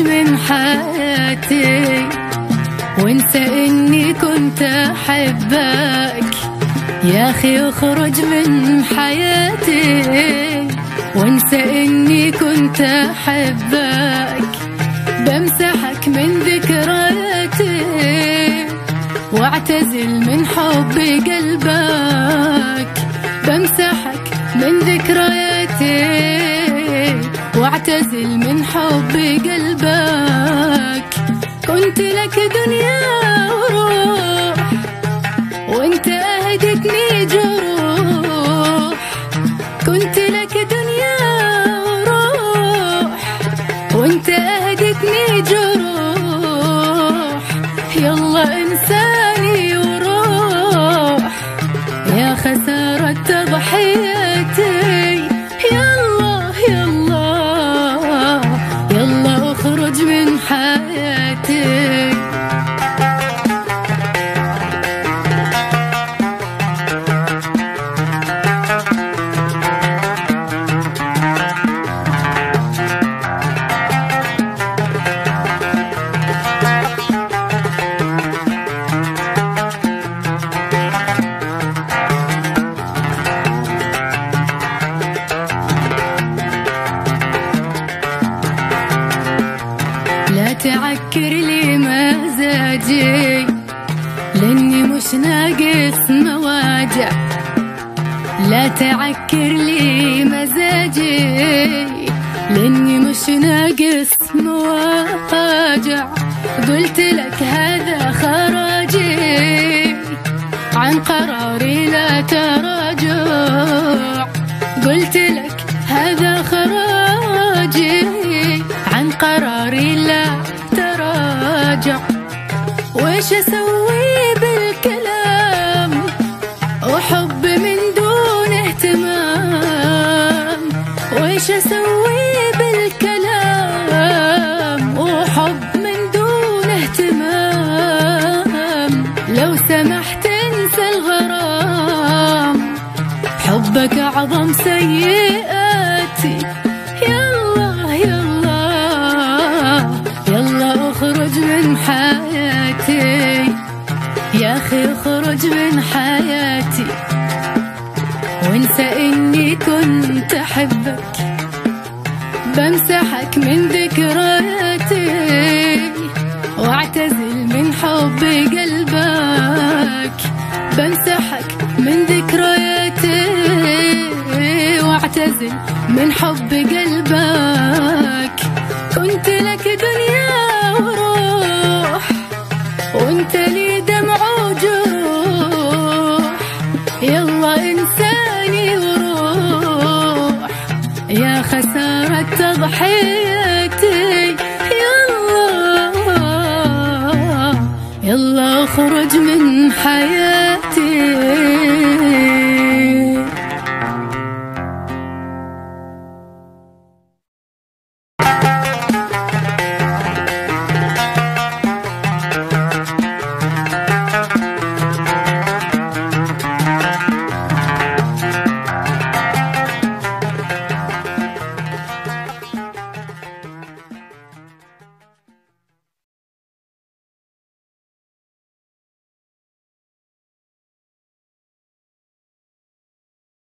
من حياتي وانسى اني كنت احبك. يا اخي اخرج من حياتي وانسى اني كنت احبك. بمسحك من ذكرياتي واعتزل من حب قلبك. بمسحك من ذكرياتي واعتزل من حب قلبك. كنت لك دنيا وروح وانت اهدتني جروح. كنت لك دنيا وروح وانت اهدتني جروح. يلا انساني وروح يا خسارة تضحيتي. يلا يلا يلا اخرج من حياتي. لا تعكر لي مزاجي لاني مش ناقص مواجع. لا تعكر لي مزاجي لاني مش ناقص مواجع. قلت لك هذا خراجي عن قراري لا تراجع. قلت لك هذا خراجي عن قراري لا تراجع. ويش اسوي بالكلام وحب من دون اهتمام. ويش اسوي بالكلام وحب من دون اهتمام. لو سمحت انسى الغرام حبك اعظم سيئاتي. يلا يلا يلا اخرج من حياتي. يا اخي اخرج من حياتي وانسى اني كنت احبك. بمسحك من ذكرياتي واعتزل من حب قلبك. بمسحك من ذكرياتي واعتزل من حب قلبك. كنت لك دنيا وروح وانت لي دمع وجروح. يلا انساني وروح يا خسارة تضحيتي. يلا يلا اخرج من حياتي.